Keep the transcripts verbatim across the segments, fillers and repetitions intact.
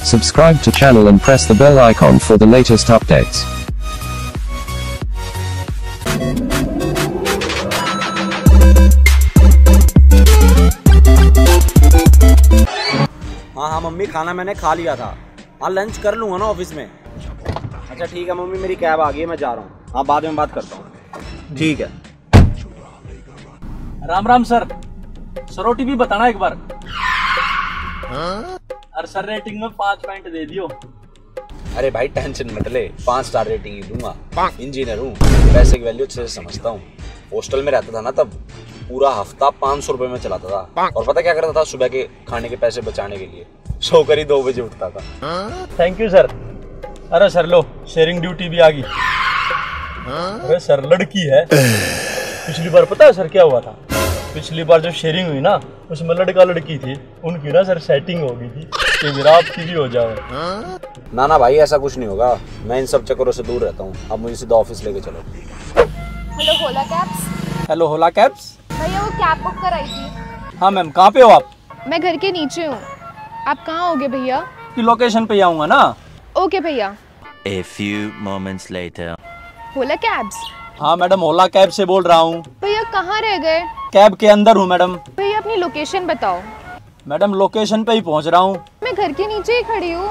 Subscribe to channel and press the bell icon for the latest updates. हाँ हाँ mummy, खाना मैंने खा लिया था। हाँ लंच कर लूँगा ना ऑफिस में। अच्छा ठीक है मम्मी, मेरी कैब आ गई है, मैं जा रहा हूँ। हाँ बाद में बात करता हूँ। ठीक है। Ram Ram sir. Sir OTP बताना एक बार। अरे सर रेटिंग में पाँच पॉइंट दे दियो। अरे भाई टेंशन मत ले, पाँच स्टार रेटिंग ही दूंगा। इंजीनियर हूँ, पैसे की वैल्यू अच्छे से समझता हूँ। हॉस्टल में रहता था ना तब पूरा हफ्ता पाँच सौ रुपए में चलाता था। और पता क्या करता था, सुबह के खाने के पैसे बचाने के लिए सोकर ही दो बजे उठता था। Thank you sir. अरे सर लो, शेयरिंग ड्यूटी भी आ गई। अरे सर लड़की है। पिछली बार पता है सर क्या हुआ था? पिछली बार जो शेयरिंग हुई ना, उसमें लड़का लड़की थी, उनकी ना सर सेटिंग हो गई थी कि मेरा आपकी भी हो जाए। ना ना भाई ऐसा कुछ नहीं होगा, मैं इन सब चक्करों से दूर रहता हूँ। अब मुझे सीधा ऑफिस लेके चलो। हेलो होला कैब्स। हेलो होला कैब्स। भैया वो कैब बुक कराई थी। हाँ मैम, कहाँ पे हो आप? मैं घर के नीचे हूँ। आप कहाँ होगे भैया? की लोकेशन पे आऊंगा ना। ओके भैया। A few moments later. Ola cabs. हाँ मैडम, ओला कैब से बोल रहा हूँ। भैया कहाँ रह गए? कैब के अंदर हूँ मैडम। भैया अपनी लोकेशन बताओ। मैडम लोकेशन पे ही पहुँच रहा हूँ। मैं घर के नीचे ही खड़ी हूँ।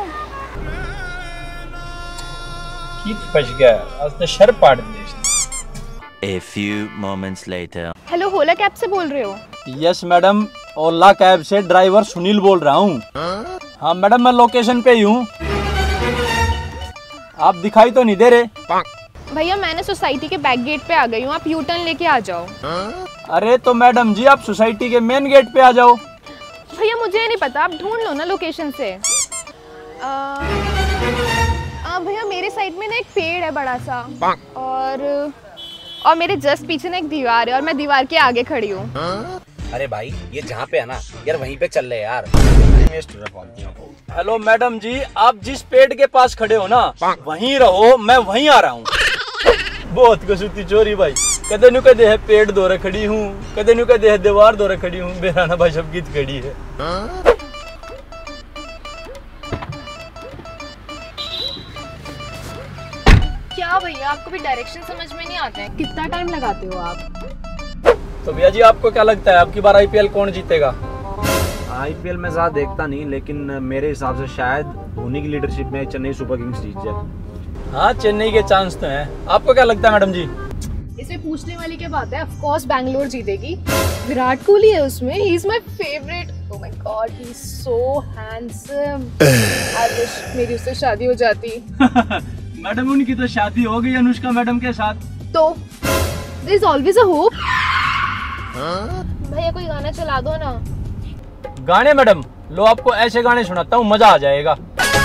फंस गया, आज तो शर पाड़ दी। A few moments later. Hello Ola cab से बोल रहे हो? यस मैडम, ओला कैब से ड्राइवर सुनील बोल रहा हूँ। हाँ मैडम, मैं लोकेशन पे ही हूँ। आप दिखाई तो नहीं दे रहे। भैया मैंने सोसाइटी के बैक गेट पे आ गई हूँ, आप यू टर्न लेके आ जाओ। अरे तो मैडम जी आप सोसाइटी के मेन गेट पे आ जाओ। भैया मुझे नहीं पता, आप ढूंढ लो ना लोकेशन से। आ, आ, भैया मेरे साइड में ना एक पेड़ है बड़ा सा, और और मेरे जस्ट पीछे ना एक दीवार है, और मैं दीवार के आगे खड़ी हूँ। अरे भाई ये जहाँ पे है ना यार, वहीं पे चल रहे यार। हेलो मैडम जी, आप जिस पेड़ के पास खड़े हो ना वहीं रहो, मैं वहीं आ रहा हूँ। बहुत कसुती चोरी भाई, कदे नु कदे है पेड़ दौरे खड़ी हूँ, कदे नु कदे है दीवार दौरे खड़ी हूँ। बेराना भाई सब गीत खड़ी है। क्या भैया आपको भी डायरेक्शन समझ में नहीं आते हैं? कितना टाइम लगाते हो आप? तो भैया जी आपको क्या लगता है आपकी बार आईपीएल कौन जीतेगा? आईपीएल में ज्यादा देखता नहीं, लेकिन मेरे हिसाब से शायद धोनी की लीडरशिप में चेन्नई सुपर किंग्स जीत जाए। हाँ चेन्नई के चांस तो हैं। आपको क्या लगता है मैडम जी? इसमें पूछने वाली क्या बात है, ऑफ कोर्स बैंगलोर जीतेगी। विराट कोहली है उसमें, he is my favourite. Oh my god, he is so handsome. I wish मेरी उससे शादी हो जाती। मैडम उनकी तो शादी हो गई अनुष्का मैडम के साथ। तो there is always a hope. भैया कोई गाना चला दो ना। गाने मैडम, लो आपको ऐसे गाने सुनाता हूँ, मजा आ जाएगा।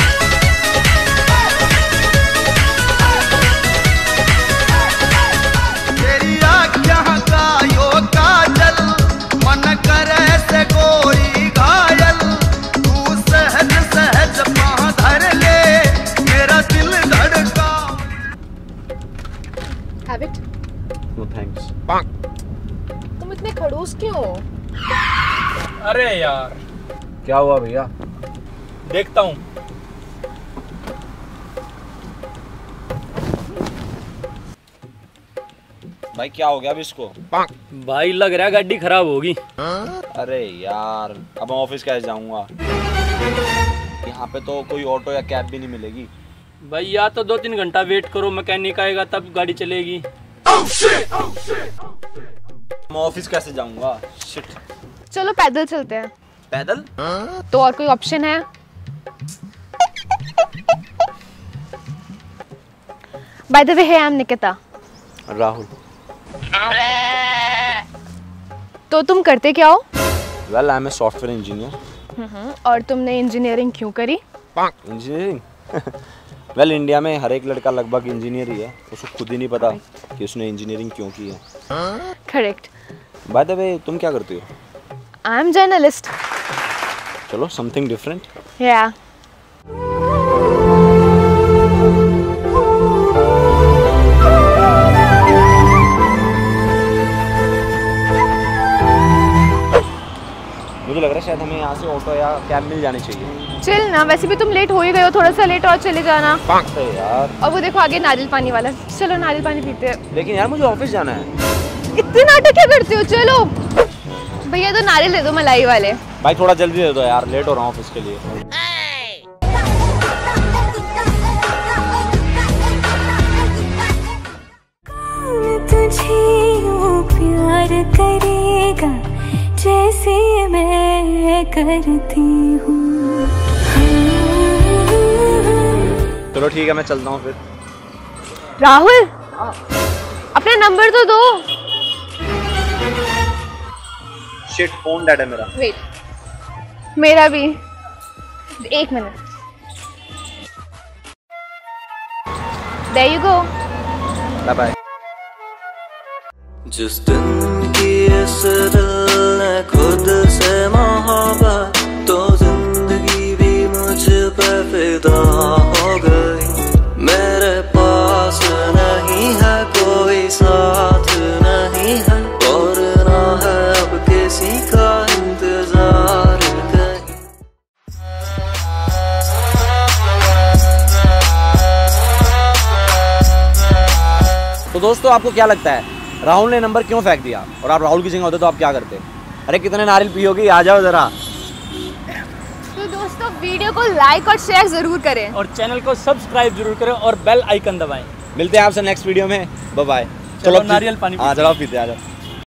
Have it? No thanks. तुम इतने खड़ूस क्यों हो? अरे यार क्या हुआ भैया? देखता हूँ। भाई क्या हो गया अब इसको? भाई लग रहा है गाड़ी खराब होगी। अरे यार अब मैं ऑफिस कैसे जाऊंगा? यहाँ पे तो कोई ऑटो या कैब भी नहीं मिलेगी। भाई या तो दो तीन घंटा वेट करो, मैकेनिक आएगा तब गाड़ी चलेगी। मैं ऑफिस कैसे जाऊंगा? शिट। चलो पैदल चलते हैं। पैदल? तो और कोई ऑप्शन है? By the way, hey, I'm Nikita. Rahul. तो तुम करते क्या हो? Well I am a software engineer. और तुमने इंजीनियरिंग क्यों करी? इंजीनियरिंग? वेल इंडिया में हर एक लड़का लगभग इंजीनियर ही है, उसको खुद ही नहीं पता कि उसने इंजीनियरिंग क्यों की है। करेक्ट। बाय द वे तुम क्या करती हो? I am journalist. चलो समथिंग डिफरेंट। या मुझे लगा लग रहा है शायद हमें यहाँ से ऑटो या कैब मिल जानी चाहिए। चल ना, वैसे भी तुम लेट हो ही गए हो, थोड़ा सा लेट और चले जाना। तो यार, और वो देखो आगे नारियल पानी वाला, चलो नारियल पानी पीते हैं। लेकिन यार मुझे ऑफिस जाना है। इतने नाटक क्या करते हो, चलो। भैया तो नारियल दे दो मलाई वाले। भाई थोड़ा जल्दी दे दो यार, लेट हो रहा हूँ ऑफिस के लिए। तुझे यूं प्यार करेगा जैसे मैं करती हूँ। चलो ठीक है, मैं चलता हूँ फिर। राहुल, अपना नंबर तो दो। शिट, फोन डेड है मेरा। वेट, मेरा भी। एक minute. There you go. Bye bye. जिस दिन की इस दिल ने खुद से मोहब्बत, तो जिंदगी भी मुझ पे फिदा हो गई। मेरे पास नहीं है कोई साथ नहीं है, और ना है अब किसी का इंतजार कहीं। तो दोस्तों, आपको क्या लगता है राहुल ने नंबर क्यों फेंक दिया? और आप राहुल की जगह होते तो आप क्या करते? अरे कितने नारियल पियोगी, आ जाओ जरा। तो दोस्तों, वीडियो को लाइक और शेयर जरूर करें, और चैनल को सब्सक्राइब जरूर करें और बेल आइकन दबाएं। मिलते हैं आपसे नेक्स्ट वीडियो में। Bye bye. चलो नारियल पानी हाँ चलो पीते, आ जाओ।